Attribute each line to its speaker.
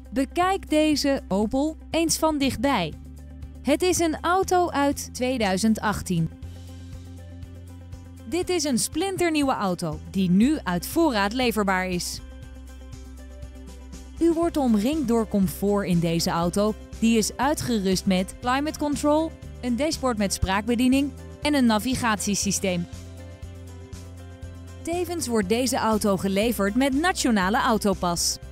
Speaker 1: Bekijk deze Opel eens van dichtbij. Het is een auto uit 2018. Dit is een splinternieuwe auto die nu uit voorraad leverbaar is. U wordt omringd door comfort in deze auto, die is uitgerust met climate control, een dashboard met spraakbediening en een navigatiesysteem. Tevens wordt deze auto geleverd met Nationale Autopas.